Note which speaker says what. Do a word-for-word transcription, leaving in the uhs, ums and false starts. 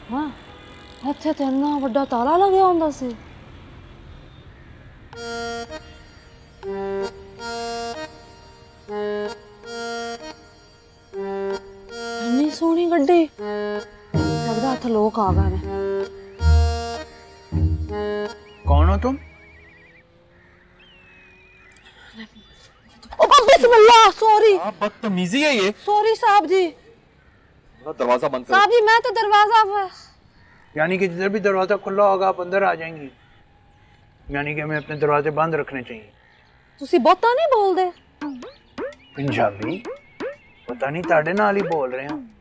Speaker 1: हाँ ਇੱਥੇ ਤੇ ਇੰਨਾ ਵੱਡਾ ਤਾਲਾ ਲੱਗਿਆ ਹੁੰਦਾ ਸੀ। ਇੰਨੀ ਸੋਹਣੀ ਗੱਡੀ, लगदा इत्थे लोग आ गए ने।
Speaker 2: कौन हो तुम?
Speaker 1: बिस्मिल्लाह, सॉरी।
Speaker 2: बदतमीजी है ये।
Speaker 1: सॉरी साहब जी।
Speaker 2: दरवाजा बंद करो।
Speaker 1: साहब जी मैं तो दरवाजा,
Speaker 2: यानी कि जिधर भी दरवाजा खुला होगा आप अंदर आ जाएंगी, यानी कि हमें अपने दरवाजे बंद रखने चाहिए।
Speaker 1: तुसी बहुता नहीं बोलदे
Speaker 2: पंजाबी पता नहीं ताड़े नाल ही बोल रहे हैं।